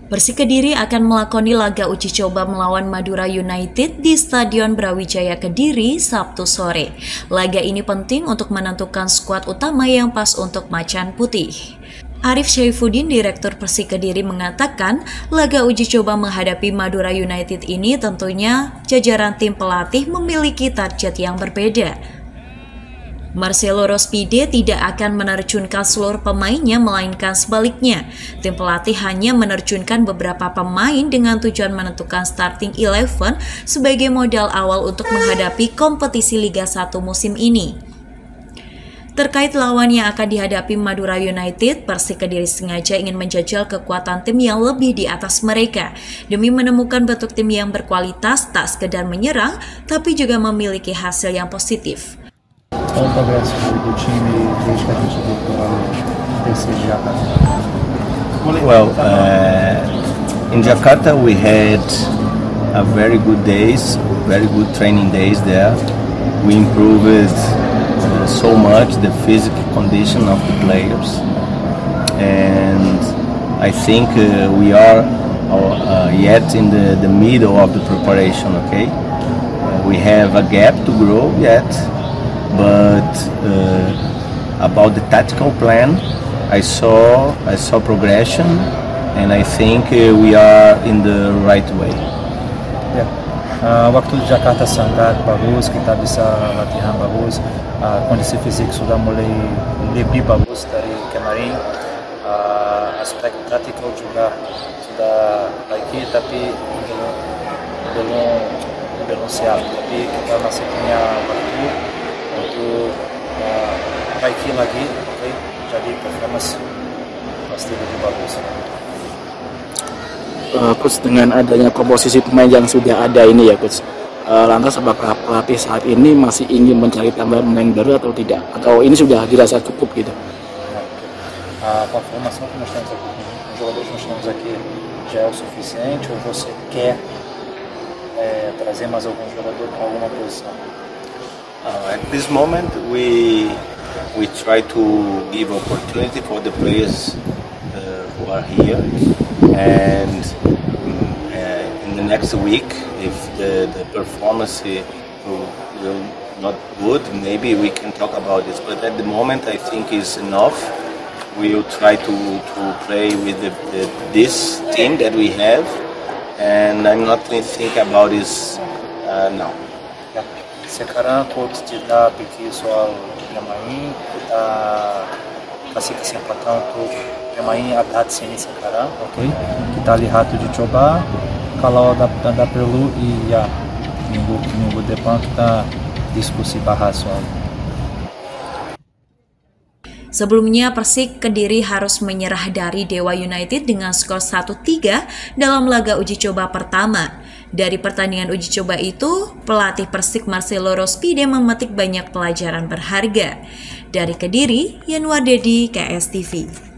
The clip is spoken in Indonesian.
Persik Kediri akan melakoni laga uji coba melawan Madura United di Stadion Brawijaya Kediri Sabtu sore. Laga ini penting untuk menentukan skuad utama yang pas untuk Macan Putih. Arif Syaifuddin, Direktur Persik Kediri, mengatakan laga uji coba menghadapi Madura United ini tentunya jajaran tim pelatih memiliki target yang berbeda. Marcelo Rospide tidak akan menerjunkan seluruh pemainnya, melainkan sebaliknya. Tim pelatih hanya menerjunkan beberapa pemain dengan tujuan menentukan starting 11 sebagai modal awal untuk menghadapi kompetisi Liga 1 musim ini. Terkait lawan yang akan dihadapi Madura United, Persik Kediri sengaja ingin menjajal kekuatan tim yang lebih di atas mereka, demi menemukan bentuk tim yang berkualitas, tak sekedar menyerang, tapi juga memiliki hasil yang positif. Qual o progresso do time desde que a gente voltou ao terceiro de Jakarta? Well, in Jakarta we had a very good training days there. We improved so much the physical condition of the players, and I think we are yet in the middle of the preparation. Okay, we have a gap to grow yet. But about the tactical plan, I saw progression, and I think we are in the right way. Ya, waktu di Jakarta sangat bagus, kita bisa latihan bagus, kondisi fisik sudah mulai lebih bagus dari kemarin, aspek taktikal juga sudah baik, tapi belum siap. Tapi kita masih punya waktu untuk perbaiki lagi, okay? Jadi performance pasti lebih bagus. Coach, dengan adanya komposisi pemain yang sudah ada ini ya Coach, lantas apakah pelatih saat ini masih ingin mencari tambahan pemain baru atau tidak? Atau ini sudah dirasa cukup gitu? A formação que nós temos aqui, os jogadores que nós temos aqui já é o suficiente ou você quer trazer mais algum jogador para alguma posição? At this moment, we try to give opportunity for the players who are here, and in the next week, if the performance will not good, maybe we can talk about this. But at the moment, I think is enough. We will try to play with this team that we have, and I'm not think about this now. Sekarang coach tidak pikir soal pemain, kita kasih kesempatan untuk pemain adaptasi ini sekarang, okay? Kita lihat uji coba, kalau ada perlu, iya minggu depan kita diskusi bahas soal. Sebelumnya, Persik Kediri harus menyerah dari Dewa United dengan skor 1-3 dalam laga uji coba pertama. Dari pertandingan uji coba itu, pelatih Persik Marcelo Rospide memetik banyak pelajaran berharga. Dari Kediri, Yanwar Dedi, KSTV.